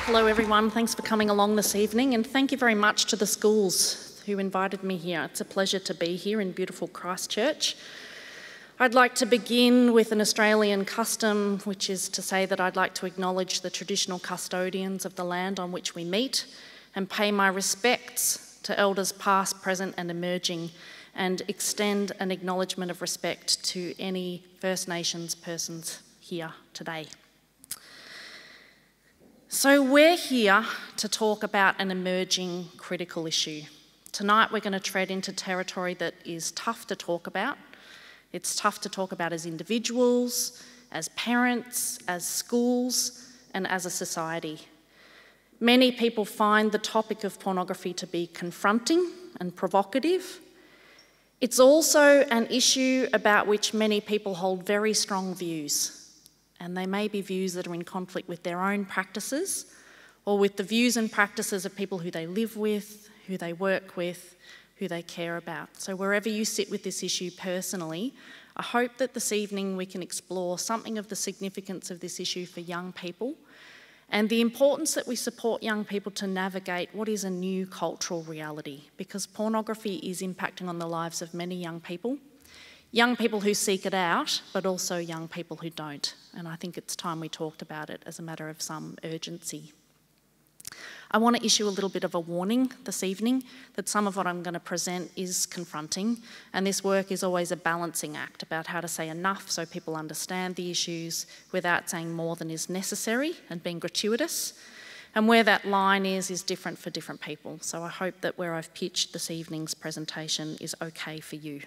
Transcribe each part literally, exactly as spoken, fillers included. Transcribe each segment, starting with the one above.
Hello everyone, thanks for coming along this evening, and thank you very much to the schools who invited me here. It's a pleasure to be here in beautiful Christchurch. I'd like to begin with an Australian custom, which is to say that I'd like to acknowledge the traditional custodians of the land on which we meet and pay my respects to elders past, present and emerging, and extend an acknowledgement of respect to any First Nations persons here today. So we're here to talk about an emerging critical issue. Tonight we're going to tread into territory that is tough to talk about. It's tough to talk about as individuals, as parents, as schools, and as a society. Many people find the topic of pornography to be confronting and provocative. It's also an issue about which many people hold very strong views. And they may be views that are in conflict with their own practices or with the views and practices of people who they live with, who they work with, who they care about. So wherever you sit with this issue personally, I hope that this evening we can explore something of the significance of this issue for young people and the importance that we support young people to navigate what is a new cultural reality, because pornography is impacting on the lives of many young people. Young people who seek it out, but also young people who don't. And I think it's time we talked about it as a matter of some urgency. I want to issue a little bit of a warning this evening that some of what I'm going to present is confronting, and this work is always a balancing act about how to say enough so people understand the issues without saying more than is necessary and being gratuitous. And where that line is, is different for different people. So I hope that where I've pitched this evening's presentation is okay for you.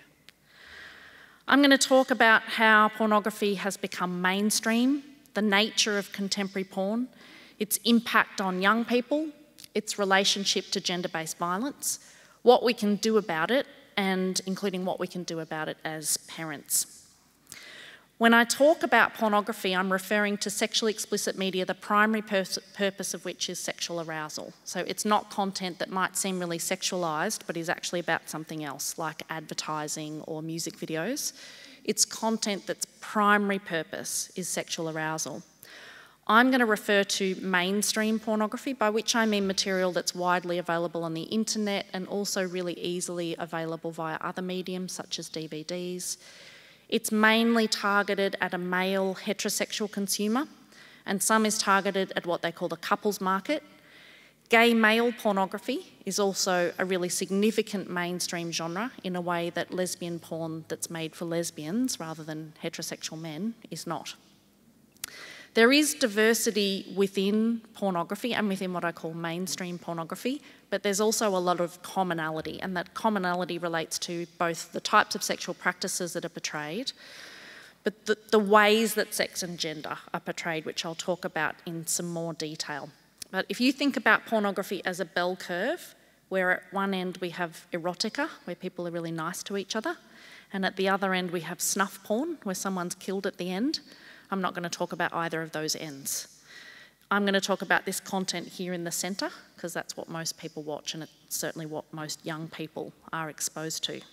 I'm going to talk about how pornography has become mainstream, the nature of contemporary porn, its impact on young people, its relationship to gender-based violence, what we can do about it, and including what we can do about it as parents. When I talk about pornography, I'm referring to sexually explicit media, the primary pur- purpose of which is sexual arousal. So it's not content that might seem really sexualised, but is actually about something else, like advertising or music videos. It's content that's primary purpose is sexual arousal. I'm going to refer to mainstream pornography, by which I mean material that's widely available on the internet and also really easily available via other mediums such as D V Ds. It's mainly targeted at a male heterosexual consumer, and some is targeted at what they call the couples market. Gay male pornography is also a really significant mainstream genre in a way that lesbian porn that's made for lesbians rather than heterosexual men is not. There is diversity within pornography and within what I call mainstream pornography, but there's also a lot of commonality, and that commonality relates to both the types of sexual practices that are portrayed, but the, the ways that sex and gender are portrayed, which I'll talk about in some more detail. But if you think about pornography as a bell curve, where at one end we have erotica, where people are really nice to each other, and at the other end we have snuff porn, where someone's killed at the end, I'm not going to talk about either of those ends. I'm going to talk about this content here in the centre, because that's what most people watch, and it's certainly what most young people are exposed to.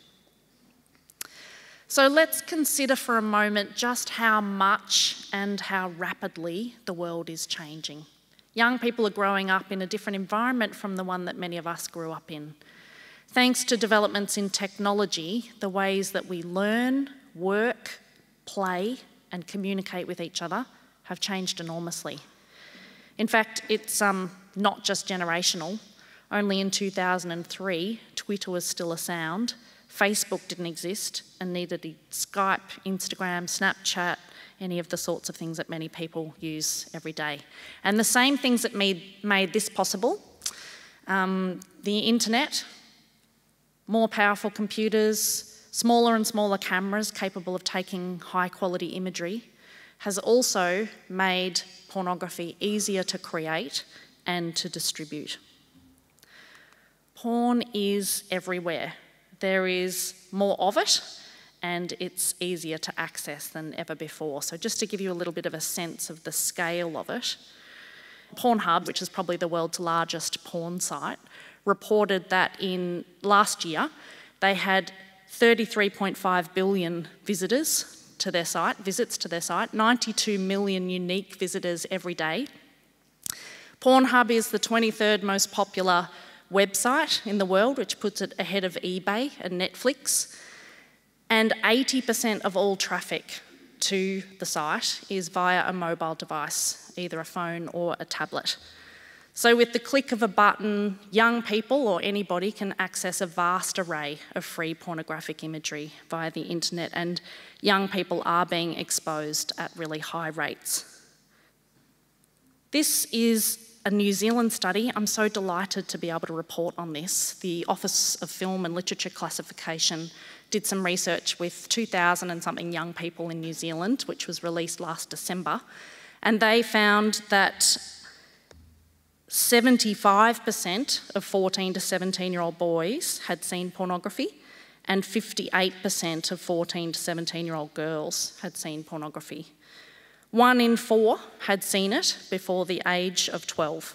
So let's consider for a moment just how much and how rapidly the world is changing. Young people are growing up in a different environment from the one that many of us grew up in. Thanks to developments in technology, the ways that we learn, work, play, and communicate with each other have changed enormously. In fact, it's um, not just generational. Only in two thousand three, Twitter was still a sound, Facebook didn't exist, and neither did Skype, Instagram, Snapchat, any of the sorts of things that many people use every day. And the same things that made, made this possible, um, the internet, more powerful computers, smaller and smaller cameras capable of taking high quality imagery, has also made pornography easier to create and to distribute. Porn is everywhere. There is more of it, and it's easier to access than ever before. So just to give you a little bit of a sense of the scale of it, Pornhub, which is probably the world's largest porn site, reported that in last year they had thirty-three point five billion visitors to their site, visits to their site, ninety-two million unique visitors every day. Pornhub is the twenty-third most popular website in the world, which puts it ahead of eBay and Netflix. And eighty percent of all traffic to the site is via a mobile device, either a phone or a tablet. So with the click of a button, young people or anybody can access a vast array of free pornographic imagery via the internet, and young people are being exposed at really high rates. This is a New Zealand study. I'm so delighted to be able to report on this. The Office of Film and Literature Classification did some research with two thousand and something young people in New Zealand, which was released last December, and they found that seventy-five percent of fourteen to seventeen year old boys had seen pornography, and fifty-eight percent of fourteen to seventeen year old girls had seen pornography. One in four had seen it before the age of twelve.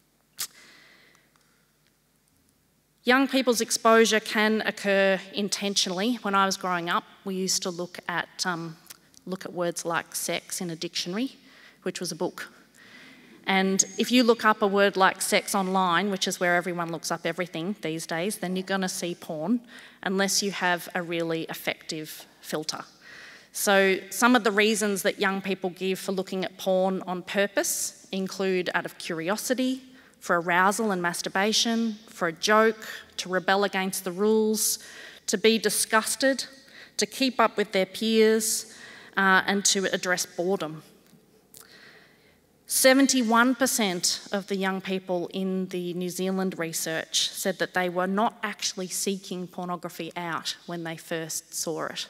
Young people's exposure can occur intentionally. When I was growing up, we used to look at, um, look at words like sex in a dictionary, which was a book. And if you look up a word like sex online, which is where everyone looks up everything these days, then you're going to see porn, unless you have a really effective filter. So some of the reasons that young people give for looking at porn on purpose include out of curiosity, for arousal and masturbation, for a joke, to rebel against the rules, to be disgusted, to keep up with their peers, uh, and to address boredom. seventy-one percent of the young people in the New Zealand research said that they were not actually seeking pornography out when they first saw it.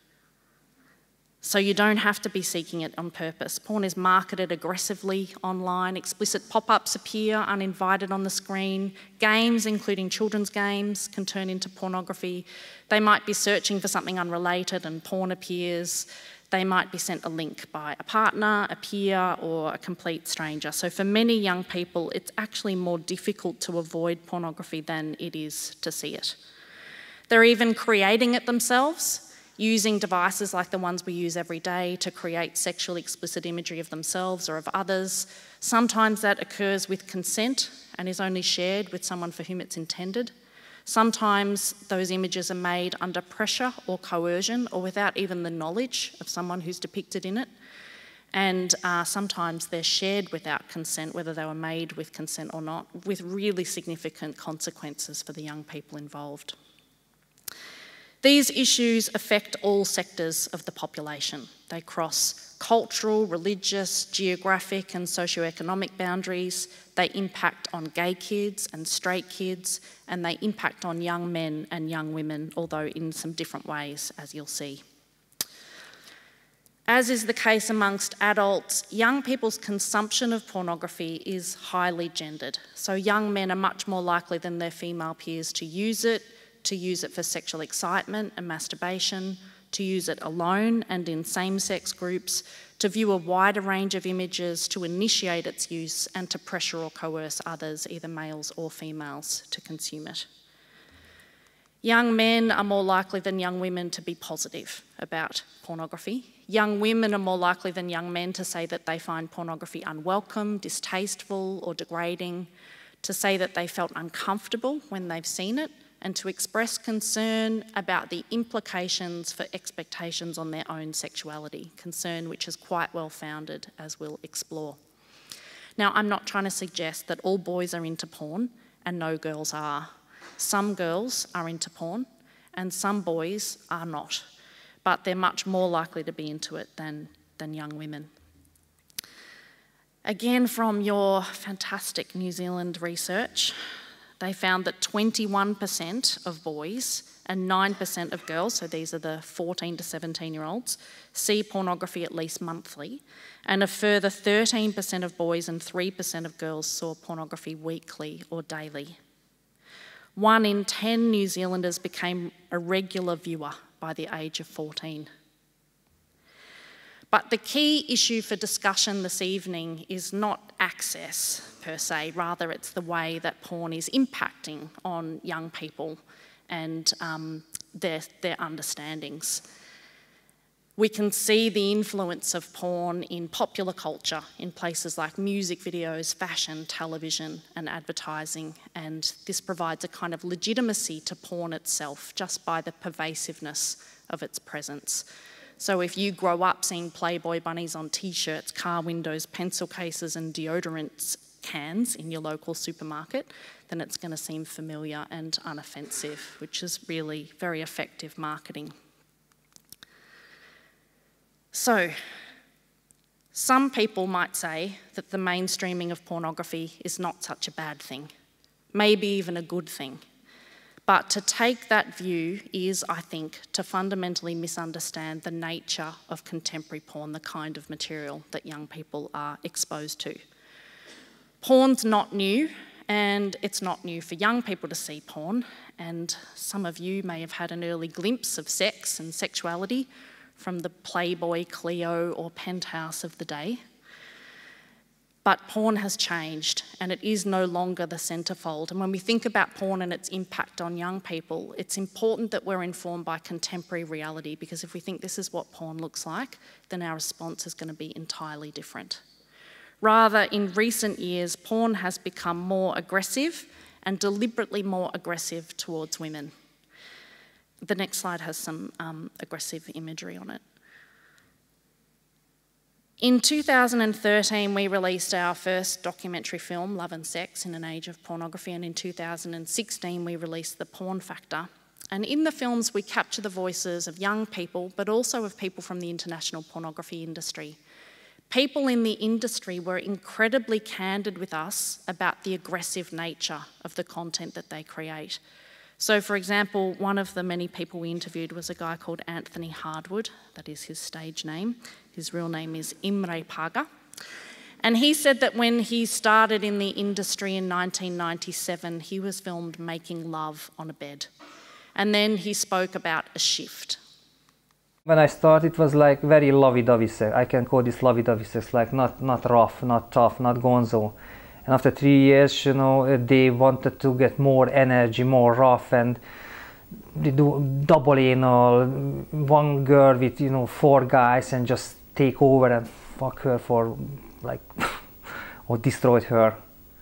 So you don't have to be seeking it on purpose. Porn is marketed aggressively online. Explicit pop-ups appear uninvited on the screen. Games, including children's games, can turn into pornography. They might be searching for something unrelated and porn appears. They might be sent a link by a partner, a peer, or a complete stranger. So for many young people, it's actually more difficult to avoid pornography than it is to see it. They're even creating it themselves, using devices like the ones we use every day to create sexually explicit imagery of themselves or of others. Sometimes that occurs with consent and is only shared with someone for whom it's intended. Sometimes those images are made under pressure or coercion or without even the knowledge of someone who's depicted in it. And uh, sometimes they're shared without consent, whether they were made with consent or not, with really significant consequences for the young people involved. These issues affect all sectors of the population. They cross cultural, religious, geographic and socioeconomic boundaries. They impact on gay kids and straight kids, and they impact on young men and young women, although in some different ways, as you'll see. As is the case amongst adults, young people's consumption of pornography is highly gendered. So young men are much more likely than their female peers to use it, to use it for sexual excitement and masturbation, to use it alone and in same-sex groups, to view a wider range of images, to initiate its use, and to pressure or coerce others, either males or females, to consume it. Young men are more likely than young women to be positive about pornography. Young women are more likely than young men to say that they find pornography unwelcome, distasteful, or degrading, to say that they felt uncomfortable when they've seen it, and to express concern about the implications for expectations on their own sexuality, concern which is quite well founded, as we'll explore. Now, I'm not trying to suggest that all boys are into porn and no girls are. Some girls are into porn and some boys are not, but they're much more likely to be into it than, than young women. Again, from your fantastic New Zealand research, they found that twenty-one percent of boys and nine percent of girls, so these are the fourteen to seventeen year olds, see pornography at least monthly, and a further thirteen percent of boys and three percent of girls saw pornography weekly or daily. One in ten New Zealanders became a regular viewer by the age of fourteen. But the key issue for discussion this evening is not access per se, rather it's the way that porn is impacting on young people and um, their, their understandings. We can see the influence of porn in popular culture in places like music videos, fashion, television, and advertising, and this provides a kind of legitimacy to porn itself just by the pervasiveness of its presence. So if you grow up seeing Playboy bunnies on t-shirts, car windows, pencil cases, and deodorant cans in your local supermarket, then it's going to seem familiar and unoffensive, which is really very effective marketing. So, some people might say that the mainstreaming of pornography is not such a bad thing, maybe even a good thing. But to take that view is, I think, to fundamentally misunderstand the nature of contemporary porn, the kind of material that young people are exposed to. Porn's not new, and it's not new for young people to see porn, and some of you may have had an early glimpse of sex and sexuality from the Playboy, Clio, or Penthouse of the day. But porn has changed, and it is no longer the centrefold. And when we think about porn and its impact on young people, it's important that we're informed by contemporary reality, because if we think this is what porn looks like, then our response is going to be entirely different. Rather, in recent years, porn has become more aggressive and deliberately more aggressive towards women. The next slide has some um, aggressive imagery on it. In two thousand thirteen, we released our first documentary film, Love and Sex in an Age of Pornography, and in two thousand sixteen, we released The Porn Factor. And in the films, we capture the voices of young people, but also of people from the international pornography industry. People in the industry were incredibly candid with us about the aggressive nature of the content that they create. So, for example, one of the many people we interviewed was a guy called Anthony Hardwood. That is his stage name. His real name is Imre Paga. And he said that when he started in the industry in nineteen ninety-seven, he was filmed making love on a bed. And then he spoke about a shift. When I started, it was like very lovey-dovey sex. I can call this lovey-dovey sex, like not, not rough, not tough, not gonzo. And after three years, you know, they wanted to get more energy, more rough, and they do double anal, one girl with, you know, four guys, and just take over and fuck her for, like, or destroyed her.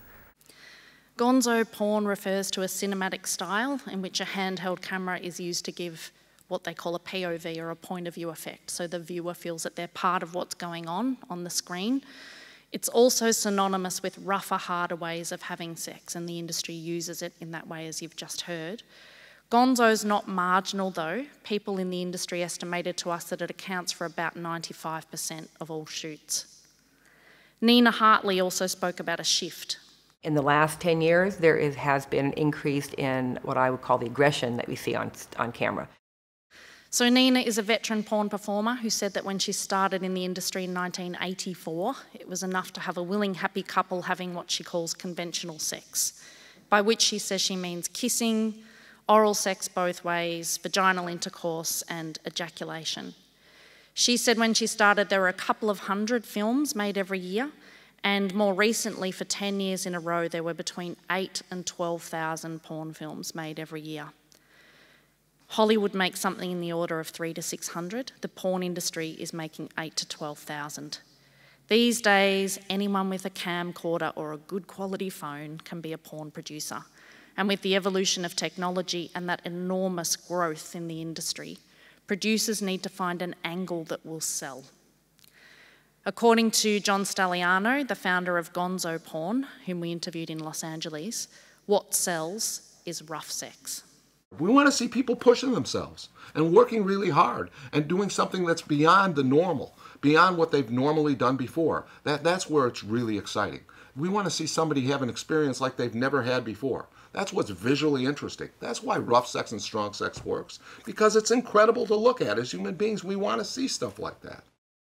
Gonzo porn refers to a cinematic style in which a handheld camera is used to give what they call a P O V, or a point of view effect, so the viewer feels that they're part of what's going on on the screen. It's also synonymous with rougher, harder ways of having sex, and the industry uses it in that way, as you've just heard. Gonzo's not marginal, though. People in the industry estimated to us that it accounts for about ninety-five percent of all shoots. Nina Hartley also spoke about a shift. In the last ten years, there is, has been an increase in what I would call the aggression that we see on, on camera. So Nina is a veteran porn performer who said that when she started in the industry in nineteen eighty-four, it was enough to have a willing, happy couple having what she calls conventional sex, by which she says she means kissing, oral sex both ways, vaginal intercourse, and ejaculation. She said when she started there were a couple of hundred films made every year, and more recently, for ten years in a row, there were between eight and twelve thousand porn films made every year. Hollywood makes something in the order of three to six hundred. The porn industry is making eight to twelve thousand. These days, anyone with a camcorder or a good quality phone can be a porn producer. And with the evolution of technology and that enormous growth in the industry, producers need to find an angle that will sell. According to John Staliano, the founder of Gonzo Porn, whom we interviewed in Los Angeles, what sells is rough sex. We want to see people pushing themselves and working really hard and doing something that's beyond the normal, beyond what they've normally done before. That, that's where it's really exciting. We want to see somebody have an experience like they've never had before. That's what's visually interesting. That's why rough sex and strong sex works, because it's incredible to look at. As human beings, we want to see stuff like that.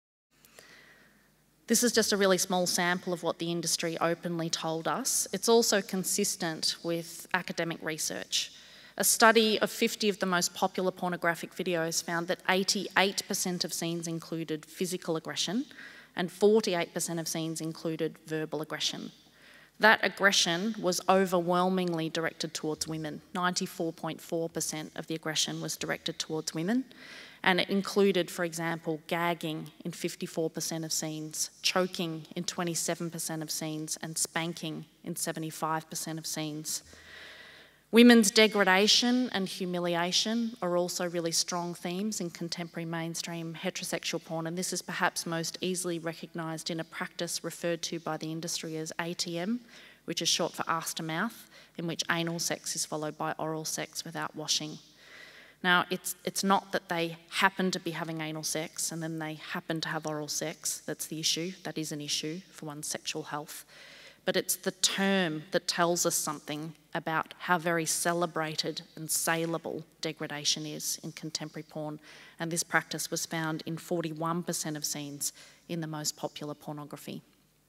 This is just a really small sample of what the industry openly told us. It's also consistent with academic research. A study of fifty of the most popular pornographic videos found that eighty-eight percent of scenes included physical aggression and forty-eight percent of scenes included verbal aggression. That aggression was overwhelmingly directed towards women. ninety-four point four percent of the aggression was directed towards women. And it included, for example, gagging in fifty-four percent of scenes, choking in twenty-seven percent of scenes, and spanking in seventy-five percent of scenes. Women's degradation and humiliation are also really strong themes in contemporary mainstream heterosexual porn, and this is perhaps most easily recognised in a practice referred to by the industry as A T M, which is short for ass to mouth, in which anal sex is followed by oral sex without washing. Now, it's, it's not that they happen to be having anal sex and then they happen to have oral sex that's the issue. That is an issue for one's sexual health. But it's the term that tells us something about how very celebrated and saleable degradation is in contemporary porn. And this practice was found in forty-one percent of scenes in the most popular pornography.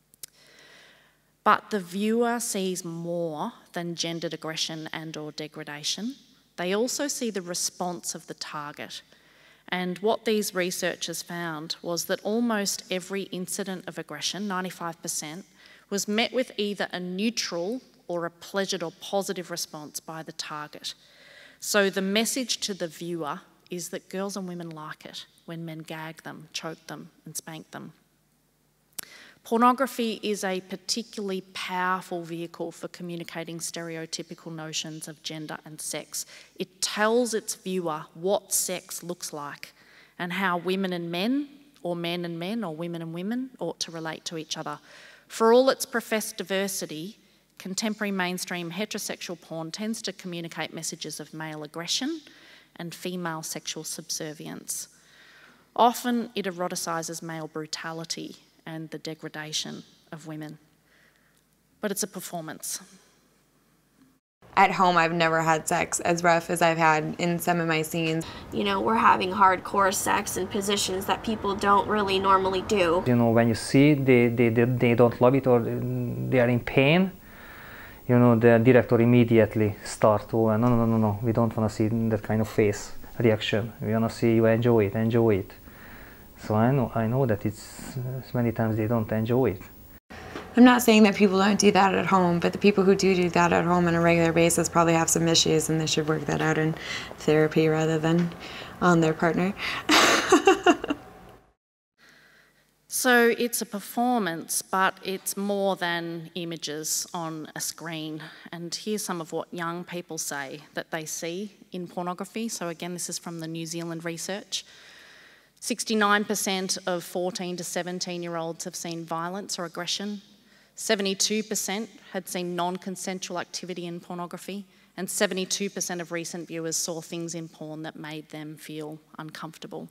But the viewer sees more than gendered aggression and or degradation. They also see the response of the target. And what these researchers found was that almost every incident of aggression, ninety-five percent, was met with either a neutral or a pleasured or positive response by the target. So the message to the viewer is that girls and women like it when men gag them, choke them, and spank them. Pornography is a particularly powerful vehicle for communicating stereotypical notions of gender and sex. It tells its viewer what sex looks like and how women and men, or men and men, or women and women ought to relate to each other. For all its professed diversity, contemporary mainstream heterosexual porn tends to communicate messages of male aggression and female sexual subservience. Often it eroticises male brutality and the degradation of women. But it's a performance. At home, I've never had sex as rough as I've had in some of my scenes. You know, we're having hardcore sex in positions that people don't really normally do. You know, when you see they, they, they, they don't love it or they are in pain, you know, the director immediately starts to, no, no, no, no, no, we don't want to see that kind of face reaction. We want to see you enjoy it, enjoy it. So I know, I know that it's many times they don't enjoy it. I'm not saying that people don't do that at home, but the people who do do that at home on a regular basis probably have some issues and they should work that out in therapy rather than on their partner. So it's a performance, but it's more than images on a screen. And here's some of what young people say that they see in pornography. So again, this is from the New Zealand research. sixty-nine percent of fourteen to seventeen year olds have seen violence or aggression. seventy-two percent had seen non-consensual activity in pornography, and seventy-two percent of recent viewers saw things in porn that made them feel uncomfortable.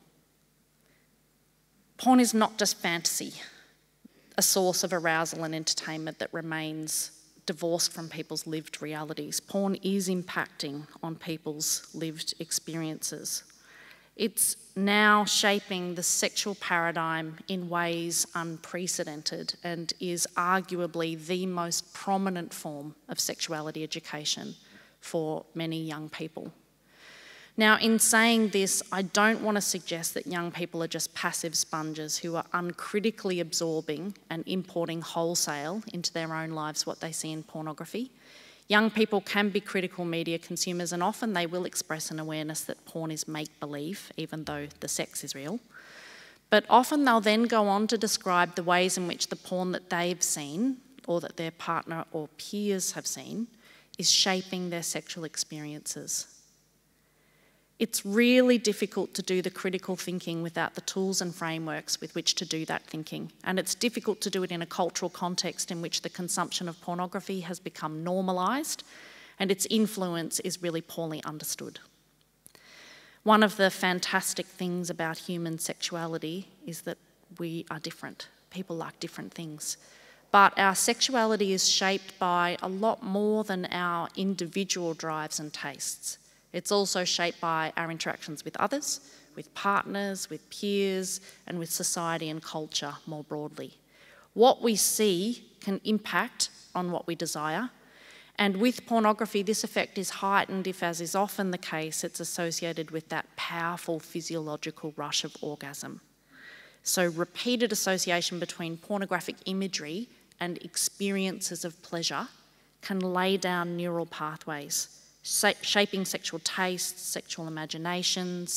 Porn is not just fantasy, a source of arousal and entertainment that remains divorced from people's lived realities. Porn is impacting on people's lived experiences. It's now shaping the sexual paradigm in ways unprecedented and is arguably the most prominent form of sexuality education for many young people. Now, in saying this, I don't want to suggest that young people are just passive sponges who are uncritically absorbing and importing wholesale into their own lives what they see in pornography. Young people can be critical media consumers, and often they will express an awareness that porn is make-believe, even though the sex is real. But often they'll then go on to describe the ways in which the porn that they've seen, or that their partner or peers have seen, is shaping their sexual experiences. It's really difficult to do the critical thinking without the tools and frameworks with which to do that thinking. And it's difficult to do it in a cultural context in which the consumption of pornography has become normalised and its influence is really poorly understood. One of the fantastic things about human sexuality is that we are different. People like different things. But our sexuality is shaped by a lot more than our individual drives and tastes. It's also shaped by our interactions with others, with partners, with peers, and with society and culture more broadly. What we see can impact on what we desire, and with pornography, this effect is heightened if, as is often the case, it's associated with that powerful physiological rush of orgasm. So repeated association between pornographic imagery and experiences of pleasure can lay down neural pathways, shaping sexual tastes, sexual imaginations,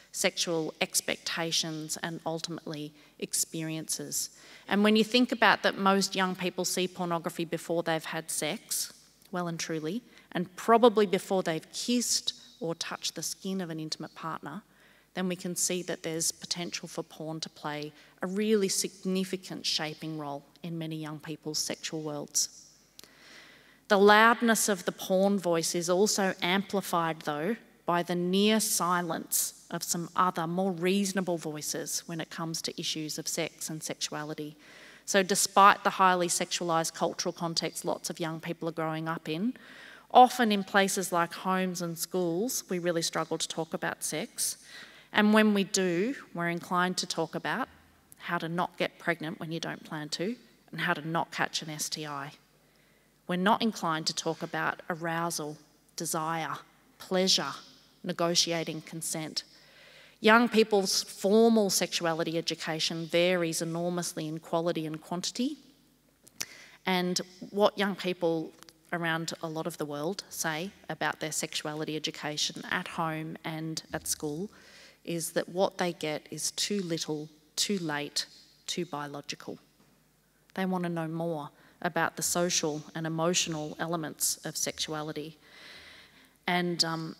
sexual expectations, and ultimately experiences. And when you think about that most young people see pornography before they've had sex, well and truly, and probably before they've kissed or touched the skin of an intimate partner, then we can see that there's potential for porn to play a really significant shaping role in many young people's sexual worlds. The loudness of the porn voice is also amplified, though, by the near silence of some other more reasonable voices when it comes to issues of sex and sexuality. So despite the highly sexualised cultural context lots of young people are growing up in, often in places like homes and schools, we really struggle to talk about sex. And when we do, we're inclined to talk about how to not get pregnant when you don't plan to and how to not catch an S T I. We're not inclined to talk about arousal, desire, pleasure, negotiating consent. Young people's formal sexuality education varies enormously in quality and quantity. And what young people around a lot of the world say about their sexuality education at home and at school is that what they get is too little, too late, too biological. They want to know more about the social and emotional elements of sexuality. And um,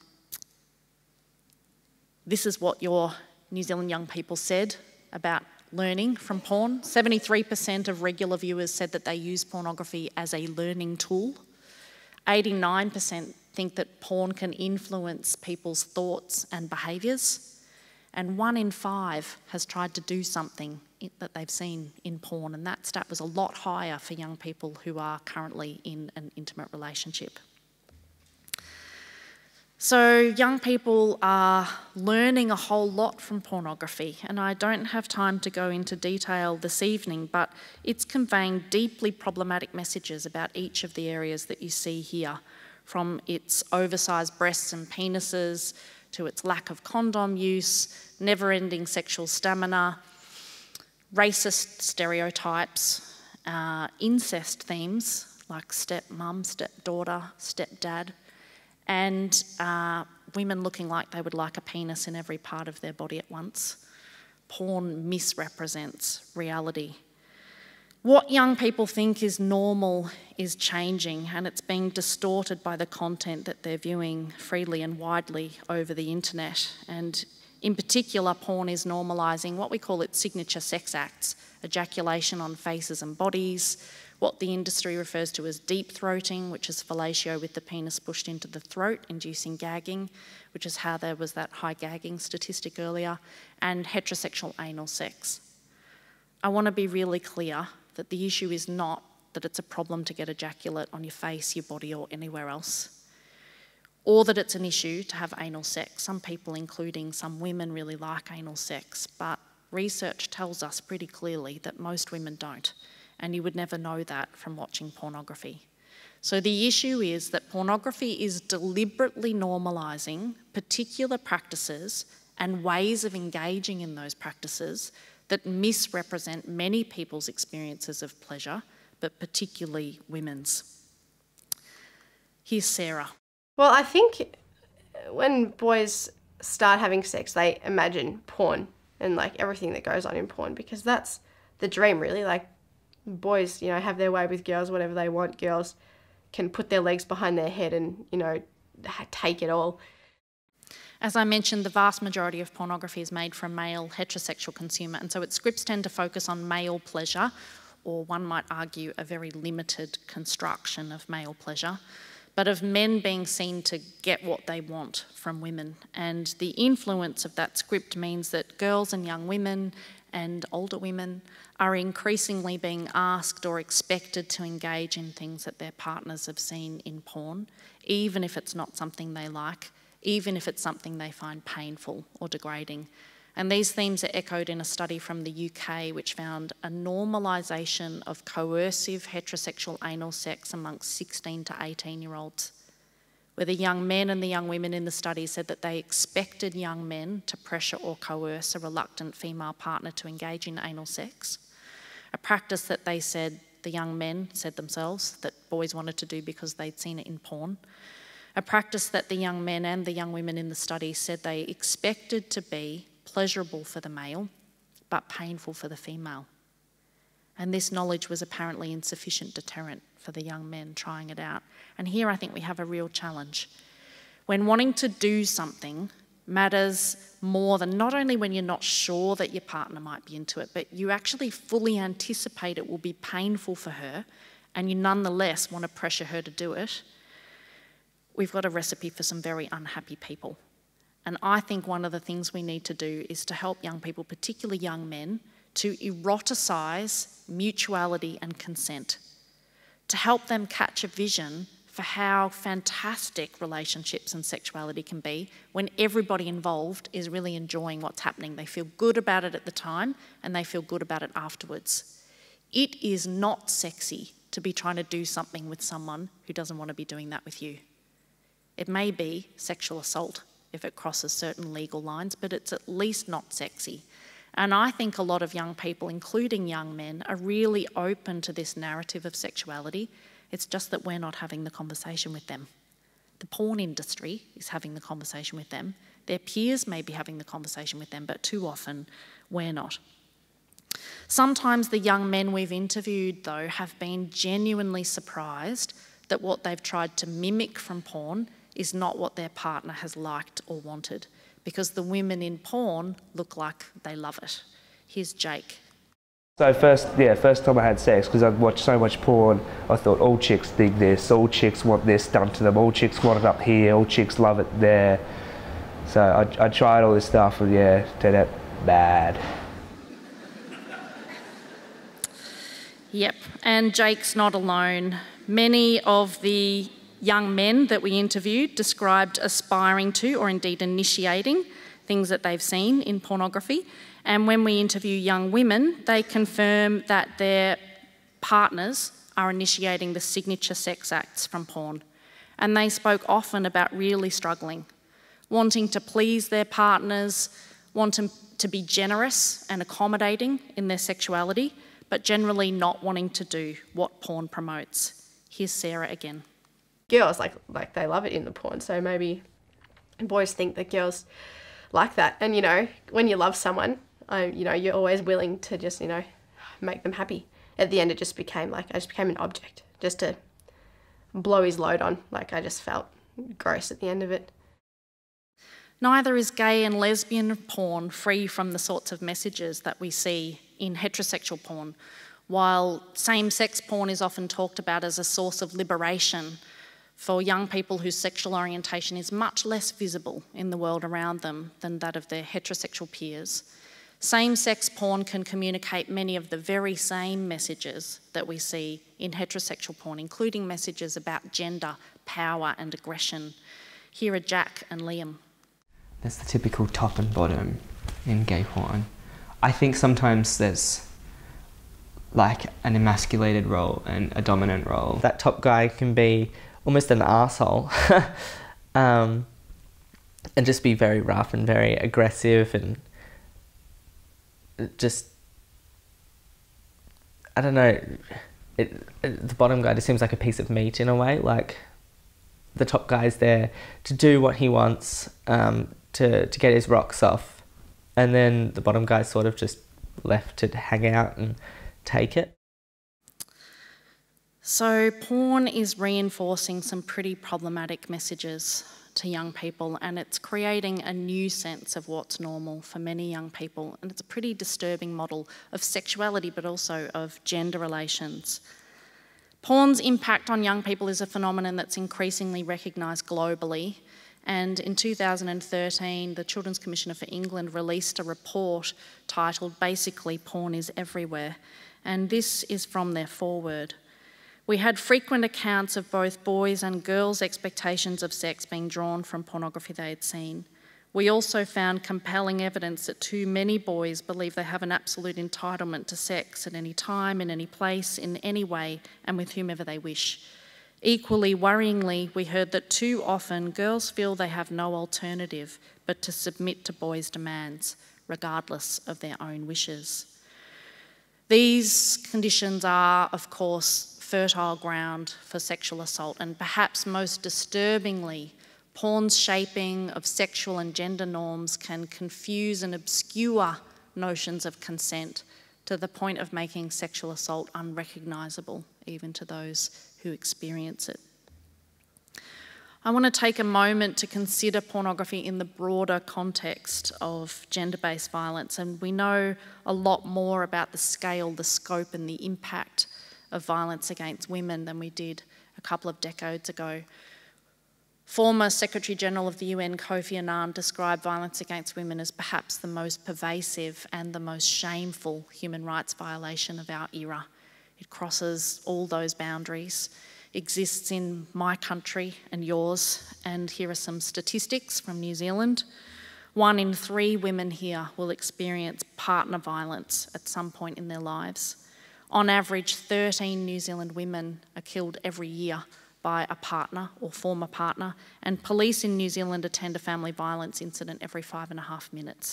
this is what your New Zealand young people said about learning from porn. seventy-three percent of regular viewers said that they use pornography as a learning tool. eighty-nine percent think that porn can influence people's thoughts and behaviours. And one in five has tried to do something that they've seen in porn, and that stat was a lot higher for young people who are currently in an intimate relationship. So young people are learning a whole lot from pornography, and I don't have time to go into detail this evening, but it's conveying deeply problematic messages about each of the areas that you see here, from its oversized breasts and penises, to its lack of condom use, never-ending sexual stamina, racist stereotypes, uh, incest themes like step-mum, step-daughter, step-dad, and uh, women looking like they would like a penis in every part of their body at once. Porn misrepresents reality. What young people think is normal is changing, and it's being distorted by the content that they're viewing freely and widely over the internet. And in particular, porn is normalising what we call its signature sex acts: ejaculation on faces and bodies, what the industry refers to as deep throating, which is fellatio with the penis pushed into the throat, inducing gagging, which is how there was that high gagging statistic earlier, and heterosexual anal sex. I want to be really clear that the issue is not that it's a problem to get ejaculate on your face, your body, or anywhere else, or that it's an issue to have anal sex. Some people, including some women, really like anal sex, but research tells us pretty clearly that most women don't, and you would never know that from watching pornography. So the issue is that pornography is deliberately normalising particular practices and ways of engaging in those practices that misrepresent many people's experiences of pleasure, but particularly women's. Here's Sarah. Well, I think when boys start having sex, they imagine porn and like everything that goes on in porn, because that's the dream, really. Like, boys, you know, have their way with girls, whatever they want. Girls can put their legs behind their head and, you know, take it all. As I mentioned, the vast majority of pornography is made from male heterosexual consumer, and so its scripts tend to focus on male pleasure, or one might argue a very limited construction of male pleasure, but of men being seen to get what they want from women. And the influence of that script means that girls and young women and older women are increasingly being asked or expected to engage in things that their partners have seen in porn, even if it's not something they like, even if it's something they find painful or degrading. And these themes are echoed in a study from the U K, which found a normalisation of coercive heterosexual anal sex amongst sixteen to eighteen year olds, where the young men and the young women in the study said that they expected young men to pressure or coerce a reluctant female partner to engage in anal sex, a practice that they said, the young men said themselves, that boys wanted to do because they'd seen it in porn. a practice that the young men and the young women in the study said they expected to be pleasurable for the male, but painful for the female. And this knowledge was apparently insufficient deterrent for the young men trying it out. And here I think we have a real challenge. When wanting to do something matters more than not only when you're not sure that your partner might be into it, but you actually fully anticipate it will be painful for her and you nonetheless want to pressure her to do it, we've got a recipe for some very unhappy people. And I think one of the things we need to do is to help young people, particularly young men, to eroticise mutuality and consent, to help them catch a vision for how fantastic relationships and sexuality can be when everybody involved is really enjoying what's happening. They feel good about it at the time and they feel good about it afterwards. It is not sexy to be trying to do something with someone who doesn't want to be doing that with you. It may be sexual assault if it crosses certain legal lines, but it's at least not sexy. And I think a lot of young people, including young men, are really open to this narrative of sexuality. It's just that we're not having the conversation with them. The porn industry is having the conversation with them. Their peers may be having the conversation with them, but too often we're not. Sometimes the young men we've interviewed, though, have been genuinely surprised that what they've tried to mimic from porn is not what their partner has liked or wanted, because the women in porn look like they love it. Here's Jake. So first, yeah, first time I had sex, because I'd watched so much porn, I thought all chicks dig this, all chicks want this done to them, all chicks want it up here, all chicks love it there. So I, I tried all this stuff and yeah, it turned out bad. Yep, and Jake's not alone. Many of the young men that we interviewed described aspiring to, or indeed initiating, things that they've seen in pornography. And when we interview young women, they confirm that their partners are initiating the signature sex acts from porn. And they spoke often about really struggling, wanting to please their partners, wanting to be generous and accommodating in their sexuality, but generally not wanting to do what porn promotes. Here's Sarah again. Girls, like, like they love it in the porn, so maybe boys think that girls like that. And, you know, when you love someone, I, you know, you're always willing to just, you know, make them happy. At the end, it just became like, I just became an object, just to blow his load on. Like, I just felt gross at the end of it. Neither is gay and lesbian porn free from the sorts of messages that we see in heterosexual porn. While same-sex porn is often talked about as a source of liberation for young people whose sexual orientation is much less visible in the world around them than that of their heterosexual peers, same-sex porn can communicate many of the very same messages that we see in heterosexual porn, including messages about gender, power and aggression. Here are Jack and Liam. There's the typical top and bottom in gay porn. I think sometimes there's like an emasculated role and a dominant role. That top guy can be almost an arsehole um, and just be very rough and very aggressive and just, I don't know, it, it, the bottom guy just seems like a piece of meat in a way. Like the top guy's there to do what he wants, um, to, to get his rocks off, and then the bottom guy's sort of just left to hang out and take it. So porn is reinforcing some pretty problematic messages to young people, and it's creating a new sense of what's normal for many young people, and it's a pretty disturbing model of sexuality but also of gender relations. Porn's impact on young people is a phenomenon that's increasingly recognised globally, and in two thousand thirteen the Children's Commissioner for England released a report titled Basically Porn is Everywhere, and this is from their foreword. We had frequent accounts of both boys' and girls' expectations of sex being drawn from pornography they had seen. We also found compelling evidence that too many boys believe they have an absolute entitlement to sex at any time, in any place, in any way, and with whomever they wish. Equally worryingly, we heard that too often girls feel they have no alternative but to submit to boys' demands, regardless of their own wishes. These conditions are, of course, fertile ground for sexual assault, and perhaps most disturbingly, porn's shaping of sexual and gender norms can confuse and obscure notions of consent to the point of making sexual assault unrecognisable, even to those who experience it. I want to take a moment to consider pornography in the broader context of gender-based violence, and we know a lot more about the scale, the scope and the impact of violence against women than we did a couple of decades ago. Former Secretary-General of the U N, Kofi Annan, described violence against women as perhaps the most pervasive and the most shameful human rights violation of our era. It crosses all those boundaries, exists in my country and yours, and here are some statistics from New Zealand. One in three women here will experience partner violence at some point in their lives. On average, thirteen New Zealand women are killed every year by a partner or former partner, and police in New Zealand attend a family violence incident every five and a half minutes.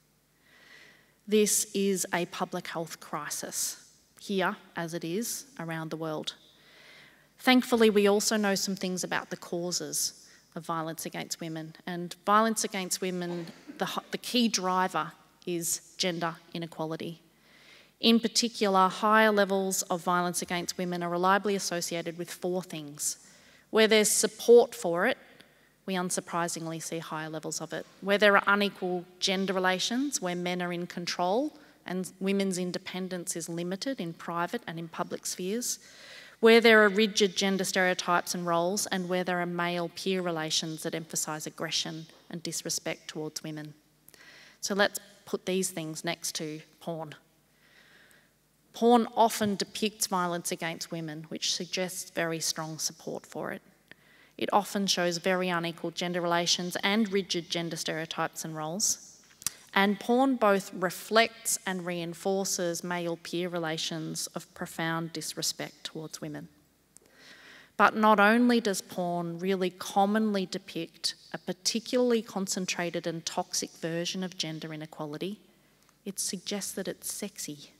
This is a public health crisis, here as it is around the world. Thankfully, we also know some things about the causes of violence against women, and violence against women, the, the key driver is gender inequality. In particular, higher levels of violence against women are reliably associated with four things. Where there's support for it, we unsurprisingly see higher levels of it. Where there are unequal gender relations, where men are in control and women's independence is limited in private and in public spheres. Where there are rigid gender stereotypes and roles, and where there are male peer relations that emphasise aggression and disrespect towards women. So let's put these things next to porn. Porn often depicts violence against women, which suggests very strong support for it. It often shows very unequal gender relations and rigid gender stereotypes and roles. And porn both reflects and reinforces male peer relations of profound disrespect towards women. But not only does porn really commonly depict a particularly concentrated and toxic version of gender inequality, it suggests that it's sexy.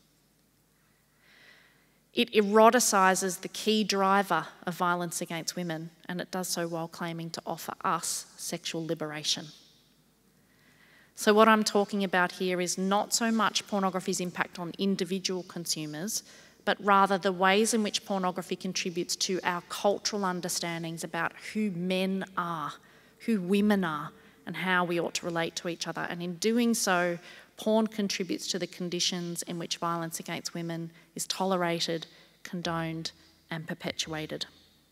It eroticises the key driver of violence against women, and it does so while claiming to offer us sexual liberation. So what I'm talking about here is not so much pornography's impact on individual consumers, but rather the ways in which pornography contributes to our cultural understandings about who men are, who women are, and how we ought to relate to each other. And in doing so, porn contributes to the conditions in which violence against women is tolerated, condoned, and perpetuated.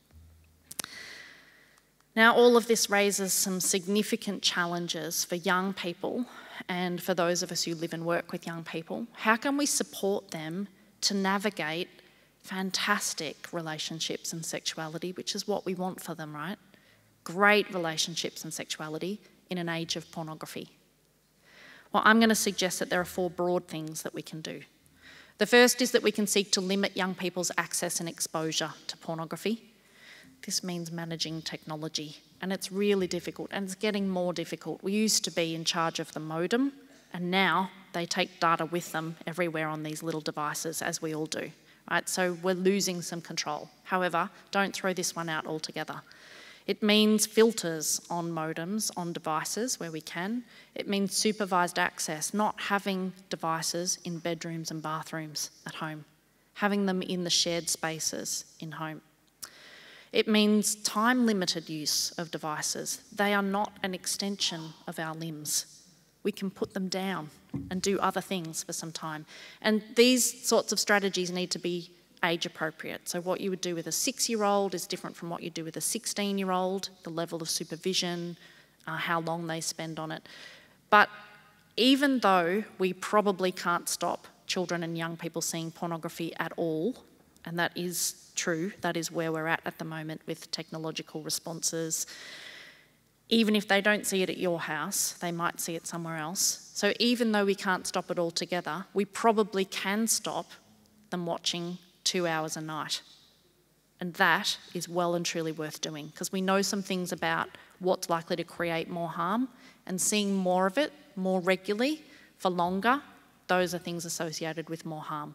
Now, all of this raises some significant challenges for young people and for those of us who live and work with young people. How can we support them to navigate fantastic relationships and sexuality, which is what we want for them, right? Great relationships and sexuality in an age of pornography. Well, I'm going to suggest that there are four broad things that we can do. The first is that we can seek to limit young people's access and exposure to pornography. This means managing technology, and it's really difficult, and it's getting more difficult. We used to be in charge of the modem, and now they take data with them everywhere on these little devices, as we all do, right? So we're losing some control. However, don't throw this one out altogether. It means filters on modems, on devices where we can. It means supervised access, not having devices in bedrooms and bathrooms at home, having them in the shared spaces in home. It means time-limited use of devices. They are not an extension of our limbs. We can put them down and do other things for some time. And these sorts of strategies need to be age appropriate. So what you would do with a six-year-old is different from what you do with a sixteen-year-old, the level of supervision, uh, how long they spend on it. But even though we probably can't stop children and young people seeing pornography at all, and that is true, that is where we're at at the moment with technological responses. Even if they don't see it at your house, they might see it somewhere else. So even though we can't stop it altogether, we probably can stop them watching two hours a night. And that is well and truly worth doing, because we know some things about what's likely to create more harm, and seeing more of it more regularly for longer, those are things associated with more harm.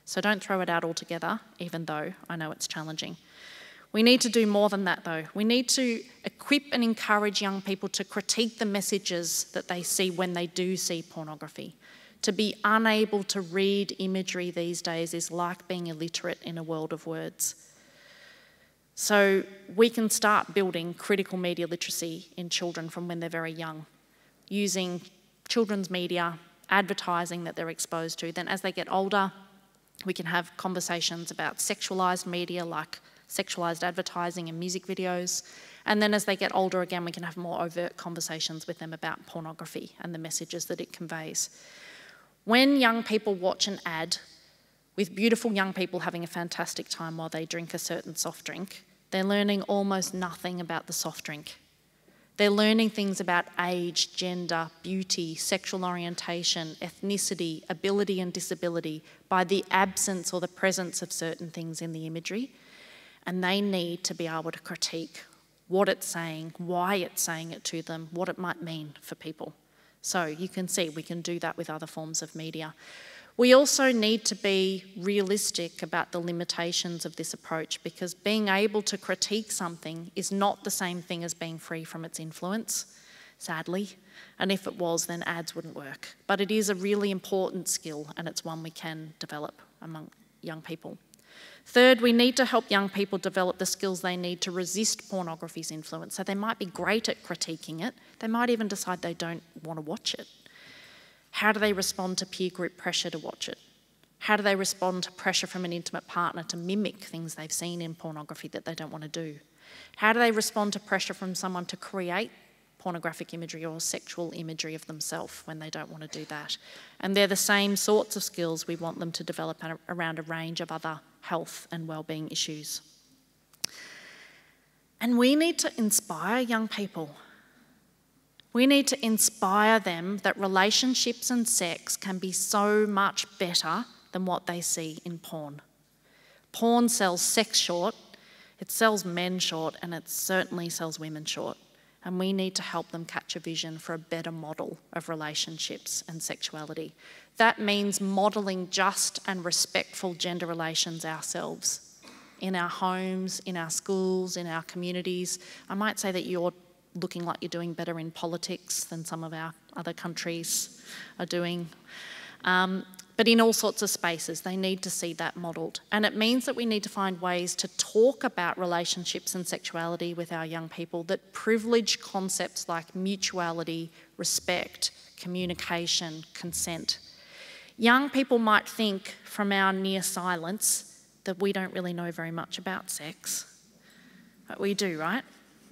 So don't throw it out altogether, even though I know it's challenging. We need to do more than that though. We need to equip and encourage young people to critique the messages that they see when they do see pornography. To be unable to read imagery these days is like being illiterate in a world of words. So we can start building critical media literacy in children from when they're very young, using children's media, advertising that they're exposed to. Then as they get older, we can have conversations about sexualised media like sexualised advertising and music videos. And then as they get older again, we can have more overt conversations with them about pornography and the messages that it conveys. When young people watch an ad with beautiful young people having a fantastic time while they drink a certain soft drink, they're learning almost nothing about the soft drink. They're learning things about age, gender, beauty, sexual orientation, ethnicity, ability and disability by the absence or the presence of certain things in the imagery. And they need to be able to critique what it's saying, why it's saying it to them, what it might mean for people. So you can see we can do that with other forms of media. We also need to be realistic about the limitations of this approach, because being able to critique something is not the same thing as being free from its influence, sadly. And if it was, then ads wouldn't work. But it is a really important skill, and it's one we can develop among young people. Third, we need to help young people develop the skills they need to resist pornography's influence. So they might be great at critiquing it. They might even decide they don't want to watch it. How do they respond to peer group pressure to watch it? How do they respond to pressure from an intimate partner to mimic things they've seen in pornography that they don't want to do? How do they respond to pressure from someone to create pornographic imagery or sexual imagery of themselves when they don't want to do that? And they're the same sorts of skills we want them to develop around a range of other health and wellbeing issues. And we need to inspire young people. We need to inspire them that relationships and sex can be so much better than what they see in porn. Porn sells sex short, it sells men short, and it certainly sells women short. And we need to help them catch a vision for a better model of relationships and sexuality. That means modelling just and respectful gender relations ourselves, in our homes, in our schools, in our communities. I might say that you're looking like you're doing better in politics than some of our other countries are doing. Um, but in all sorts of spaces, they need to see that modelled. And it means that we need to find ways to talk about relationships and sexuality with our young people that privilege concepts like mutuality, respect, communication, consent. Young people might think from our near silence that we don't really know very much about sex. But we do, right?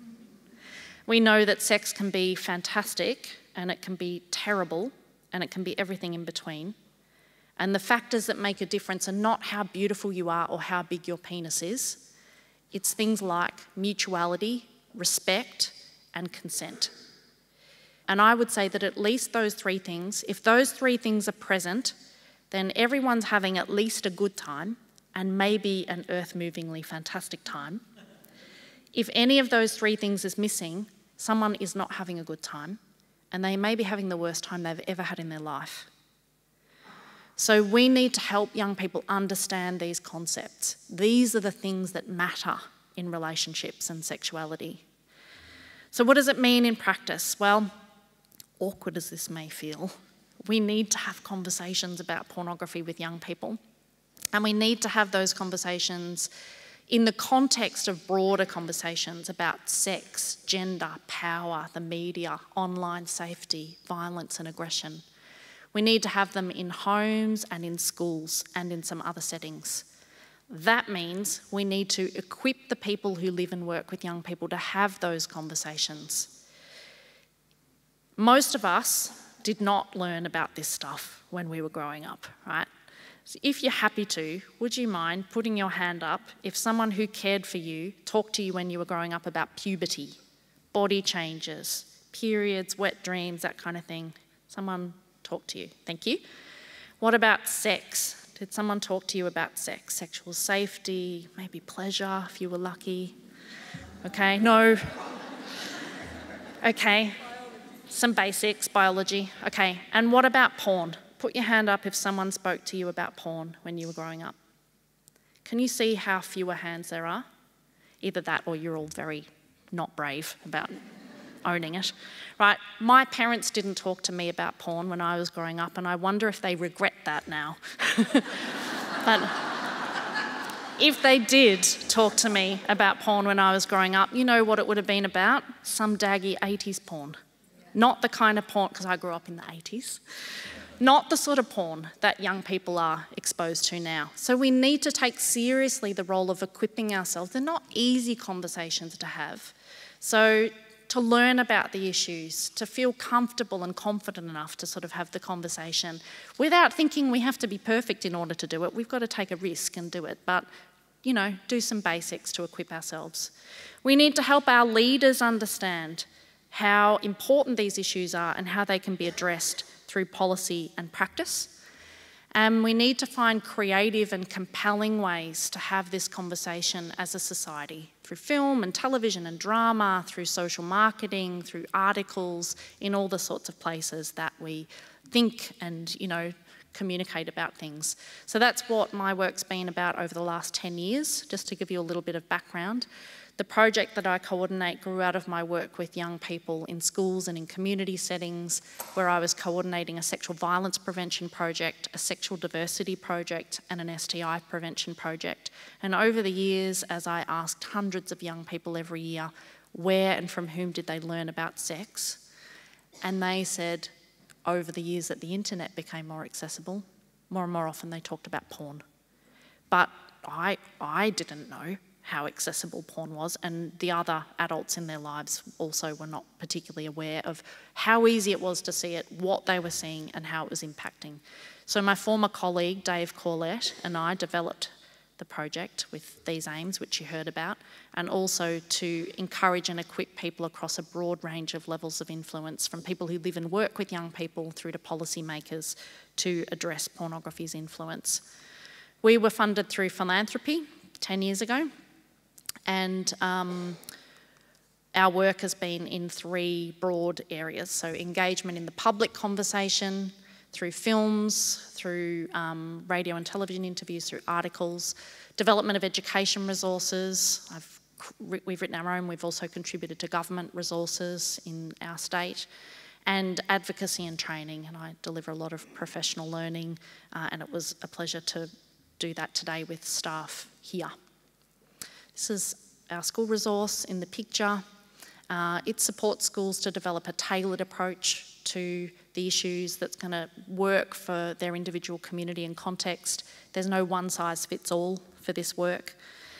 We know that sex can be fantastic and it can be terrible and it can be everything in between. And the factors that make a difference are not how beautiful you are or how big your penis is. It's things like mutuality, respect, and consent. And I would say that at least those three things, if those three things are present, then everyone's having at least a good time and maybe an earth-movingly fantastic time. If any of those three things is missing, someone is not having a good time and they may be having the worst time they've ever had in their life. So we need to help young people understand these concepts. These are the things that matter in relationships and sexuality. So what does it mean in practice? Well, awkward as this may feel, we need to have conversations about pornography with young people. And we need to have those conversations in the context of broader conversations about sex, gender, power, the media, online safety, violence and aggression. We need to have them in homes and in schools and in some other settings. That means we need to equip the people who live and work with young people to have those conversations. Most of us did not learn about this stuff when we were growing up, right? So if you're happy to, would you mind putting your hand up if someone who cared for you talked to you when you were growing up about puberty, body changes, periods, wet dreams, that kind of thing? Someone talk to you. Thank you. What about sex? Did someone talk to you about sex? Sexual safety, maybe pleasure if you were lucky? Okay, no. Okay, some basics, biology. Okay, and what about porn? put your hand up if someone spoke to you about porn when you were growing up. Can you see how fewer hands there are? Either that or you're all very not brave about owning it. Right, my parents didn't talk to me about porn when I was growing up, and I wonder if they regret that now. But if they did talk to me about porn when I was growing up, you know what it would have been about? Some daggy eighties porn. Not the kind of porn, because I grew up in the eighties, not the sort of porn that young people are exposed to now. So we need to take seriously the role of equipping ourselves. They're not easy conversations to have. So to learn about the issues, to feel comfortable and confident enough to sort of have the conversation without thinking we have to be perfect in order to do it. We've got to take a risk and do it, but, you know, do some basics to equip ourselves. We need to help our leaders understand how important these issues are and how they can be addressed through policy and practice. And we need to find creative and compelling ways to have this conversation as a society, through film and television and drama, through social marketing, through articles, in all the sorts of places that we think and, you know, communicate about things. So that's what my work's been about over the last ten years, just to give you a little bit of background. The project that I coordinate grew out of my work with young people in schools and in community settings, where I was coordinating a sexual violence prevention project, a sexual diversity project, and an S T I prevention project. And over the years, as I asked hundreds of young people every year, where and from whom did they learn about sex? And they said, over the years that the internet became more accessible, more and more often they talked about porn. But I, I didn't know how accessible porn was, and the other adults in their lives also were not particularly aware of how easy it was to see it, what they were seeing, and how it was impacting. So my former colleague, Dave Corlett, and I developed the project with these aims, which you heard about, and also to encourage and equip people across a broad range of levels of influence, from people who live and work with young people through to policymakers, to address pornography's influence. We were funded through philanthropy ten years ago, and um, our work has been in three broad areas. So engagement in the public conversation, through films, through um, radio and television interviews, through articles, development of education resources. I've, we've written our own, we've also contributed to government resources in our state, and advocacy and training, and I deliver a lot of professional learning, uh, and it was a pleasure to do that today with staff here. This is our school resource in the picture. Uh, it supports schools to develop a tailored approach to the issues that's going to work for their individual community and context. There's no one size fits all for this work.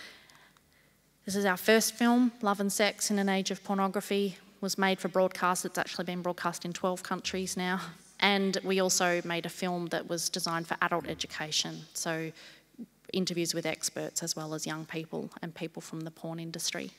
This is our first film, Love and Sex in an Age of Pornography. It was made for broadcast. It's actually been broadcast in twelve countries now. And we also made a film that was designed for adult education. So interviews with experts as well as young people and people from the porn industry.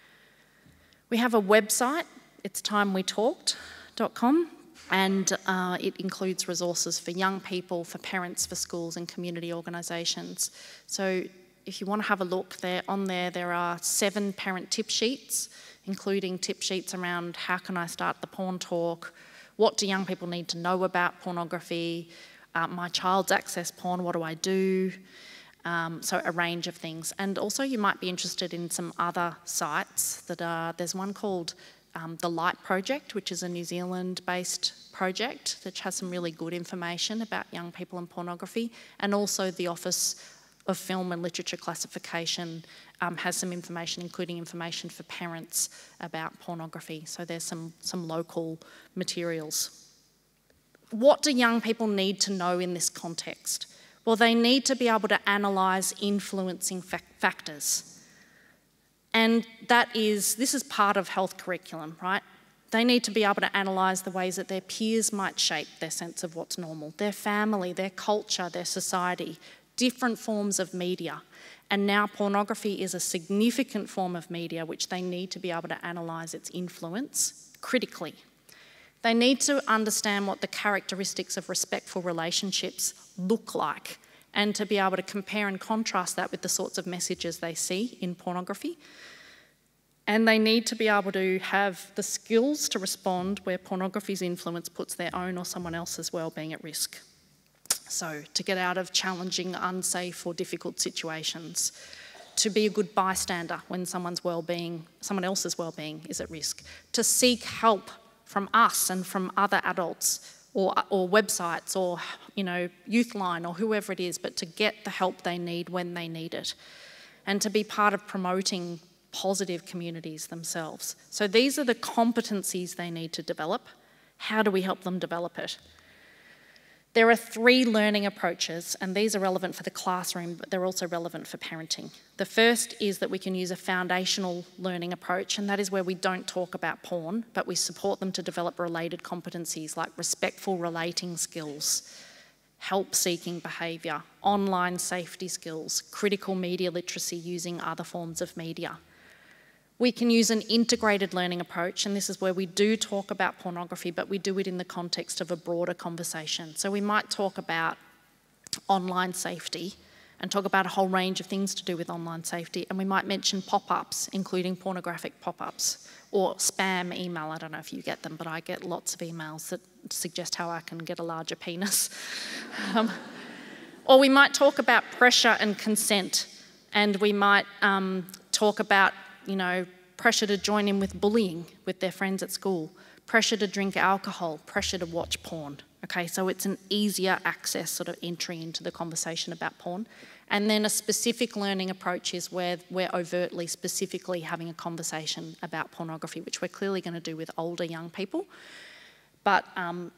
We have a website, it's time we talked dot com, and uh, it includes resources for young people, for parents, for schools and community organisations. So if you want to have a look, there, on there there are seven parent tip sheets, including tip sheets around how can I start the porn talk, what do young people need to know about pornography, uh, my child's access porn, what do I do? Um, so a range of things. And also you might be interested in some other sites that are, there's one called um, The Light Project, which is a New Zealand-based project that has some really good information about young people and pornography, and also the Office of Film and Literature Classification um, has some information, including information for parents about pornography. So there's some, some local materials. What do young people need to know in this context? Well, they need to be able to analyse influencing fa factors. And that is, this is part of health curriculum, right? They need to be able to analyse the ways that their peers might shape their sense of what's normal, their family, their culture, their society, different forms of media. And now pornography is a significant form of media which they need to be able to analyse its influence critically. They need to understand what the characteristics of respectful relationships look like, and to be able to compare and contrast that with the sorts of messages they see in pornography. And they need to be able to have the skills to respond where pornography's influence puts their own or someone else's well-being at risk. So to get out of challenging, unsafe or difficult situations, to be a good bystander when someone's well-being, someone else's well-being is at risk, to seek help from us and from other adults or, or websites or, you know, Youthline or whoever it is, but to get the help they need when they need it, and to be part of promoting positive communities themselves. So these are the competencies they need to develop. How do we help them develop it? There are three learning approaches, and these are relevant for the classroom, but they're also relevant for parenting. The first is that we can use a foundational learning approach, and that is where we don't talk about porn, but we support them to develop related competencies like respectful relating skills, help-seeking behaviour, online safety skills, critical media literacy using other forms of media. We can use an integrated learning approach, and this is where we do talk about pornography, but we do it in the context of a broader conversation. So we might talk about online safety and talk about a whole range of things to do with online safety, and we might mention pop-ups, including pornographic pop-ups, or spam email. I don't know if you get them, but I get lots of emails that suggest how I can get a larger penis. um, or we might talk about pressure and consent, and we might um, talk about you know, pressure to join in with bullying with their friends at school, pressure to drink alcohol, pressure to watch porn. Okay, so it's an easier access sort of entry into the conversation about porn. And then a specific learning approach is where we're overtly, specifically having a conversation about pornography, which we're clearly going to do with older young people. But um,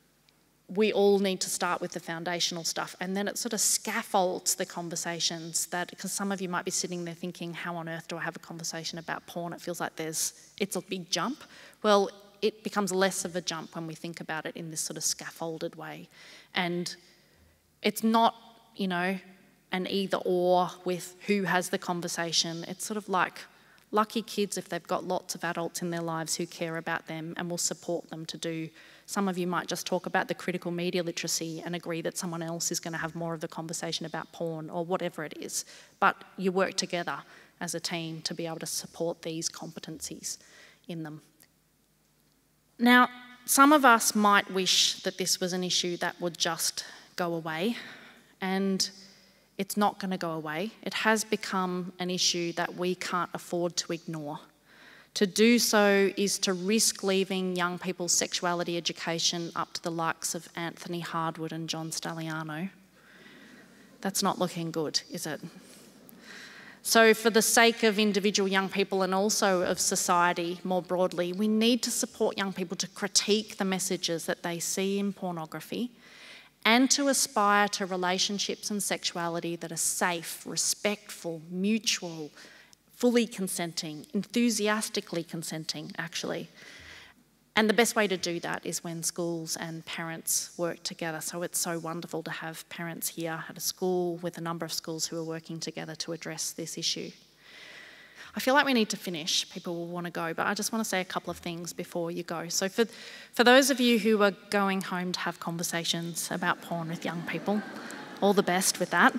we all need to start with the foundational stuff, and then it sort of scaffolds the conversations that, because some of you might be sitting there thinking, how on earth do I have a conversation about porn? It feels like there's, it's a big jump. Well, it becomes less of a jump when we think about it in this sort of scaffolded way. And it's not, you know, an either or with who has the conversation. It's sort of like lucky kids if they've got lots of adults in their lives who care about them and will support them to do. Some of you might just talk about the critical media literacy and agree that someone else is going to have more of the conversation about porn or whatever it is. But you work together as a team to be able to support these competencies in them. Now, some of us might wish that this was an issue that would just go away, and it's not going to go away. It has become an issue that we can't afford to ignore. To do so is to risk leaving young people's sexuality education up to the likes of Anthony Hardwood and John Staliano. That's not looking good, is it? So for the sake of individual young people and also of society more broadly, we need to support young people to critique the messages that they see in pornography and to aspire to relationships and sexuality that are safe, respectful, mutual, fully consenting, enthusiastically consenting, actually. And the best way to do that is when schools and parents work together. So it's so wonderful to have parents here at a school with a number of schools who are working together to address this issue. I feel like we need to finish. People will want to go, but I just want to say a couple of things before you go. So for, for those of you who are going home to have conversations about porn with young people, all the best with that.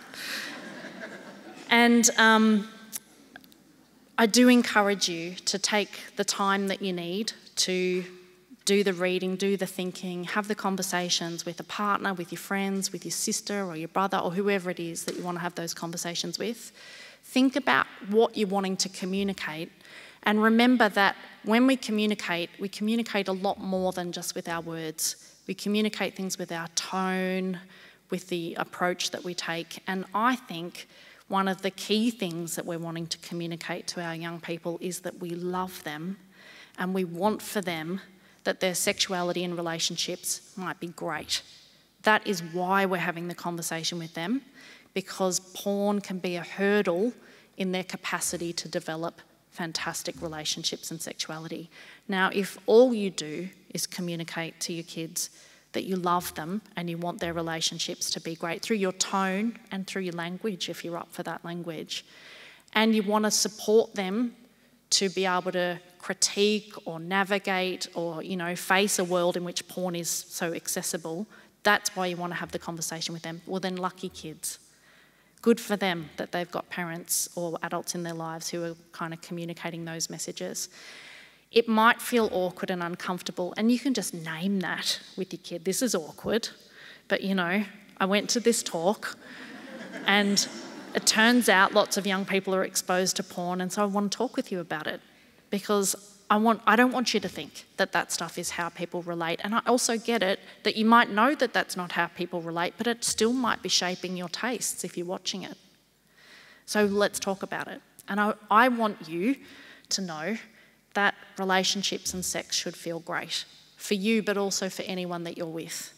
And um, I do encourage you to take the time that you need to do the reading, do the thinking, have the conversations with a partner, with your friends, with your sister or your brother or whoever it is that you want to have those conversations with. Think about what you're wanting to communicate, and remember that when we communicate, we communicate a lot more than just with our words. We communicate things with our tone, with the approach that we take, and I think one of the key things that we're wanting to communicate to our young people is that we love them and we want for them that their sexuality and relationships might be great. That is why we're having the conversation with them, because porn can be a hurdle in their capacity to develop fantastic relationships and sexuality. Now, if all you do is communicate to your kids that you love them and you want their relationships to be great through your tone and through your language, if you're up for that language, and you want to support them to be able to critique or navigate or, you know, face a world in which porn is so accessible, that's why you want to have the conversation with them. Well, then lucky kids. Good for them that they've got parents or adults in their lives who are kind of communicating those messages. It might feel awkward and uncomfortable, and you can just name that with your kid. This is awkward, but, you know, I went to this talk, and it turns out lots of young people are exposed to porn, and so I want to talk with you about it, because I want, I don't want you to think that that stuff is how people relate. And I also get it that you might know that that's not how people relate, but it still might be shaping your tastes if you're watching it. So let's talk about it. And I, I want you to know that relationships and sex should feel great for you, but also for anyone that you're with.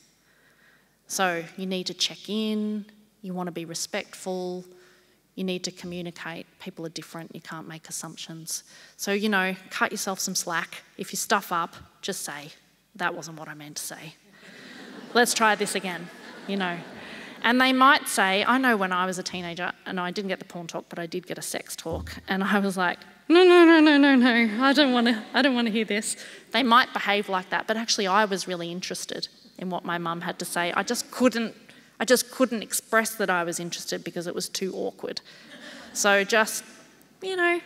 So you need to check in, you want to be respectful, you need to communicate. People are different, you can't make assumptions. So, you know, cut yourself some slack. If you stuff up, just say, that wasn't what I meant to say. Let's try this again, you know. And they might say, I know when I was a teenager, and I didn't get the porn talk, but I did get a sex talk, and I was like, no, no, no, no, no, no, I don't want to, I don't want to hear this. They might behave like that, but actually I was really interested in what my mum had to say. I just couldn't I just couldn't express that I was interested because it was too awkward. So just, you know.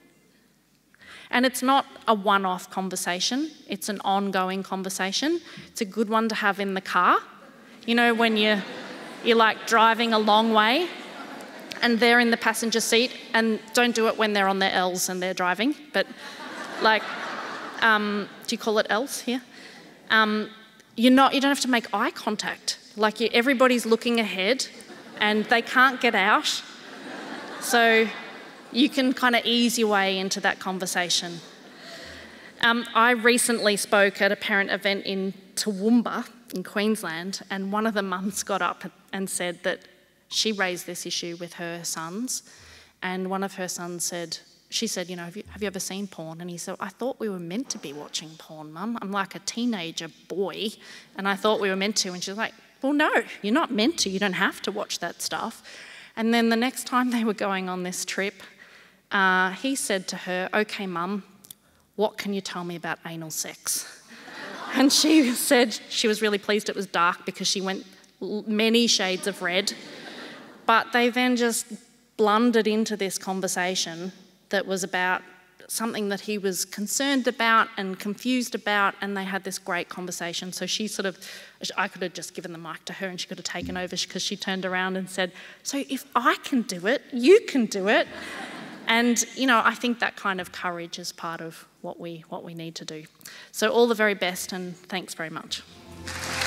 And it's not a one-off conversation, it's an ongoing conversation. It's a good one to have in the car. You know, when you're, you're like driving a long way and they're in the passenger seat, and don't do it when they're on their L's and they're driving, but like, um, do you call it L's here? Um, you're not, you don't have to make eye contact. Like you, everybody's looking ahead and they can't get out. So you can kind of ease your way into that conversation. Um, I recently spoke at a parent event in Toowoomba in Queensland, and one of the mums got up and said that she raised this issue with her sons, and one of her sons said, she said, you know, have you, have you ever seen porn? And he said, I thought we were meant to be watching porn, Mum. I'm like a teenager boy, and I thought we were meant to. And she's like, well, no, you're not meant to. You don't have to watch that stuff. And then the next time they were going on this trip, uh, he said to her, okay, Mum, what can you tell me about anal sex? And she said she was really pleased it was dark because she went many shades of red. But they then just blundered into this conversation that was about something that he was concerned about and confused about, and they had this great conversation. So she sort of, I could have just given the mic to her and she could have taken over, because she turned around and said, so if I can do it, you can do it. And, you know, I think that kind of courage is part of what we, what we need to do. So all the very best, and thanks very much.